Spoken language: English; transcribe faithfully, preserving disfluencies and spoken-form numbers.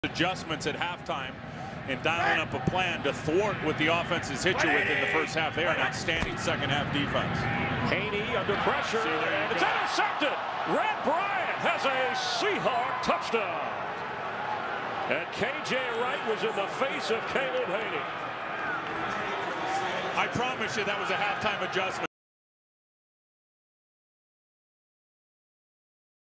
Adjustments at halftime and dialing up a plan to thwart what the offense has hit you with in the first half. They are an outstanding second half defense. Hanie under pressure, and it's intercepted. Red Bryant has a Seahawks touchdown. And K J Wright was in the face of Caleb Hanie. I promise you that was a halftime adjustment.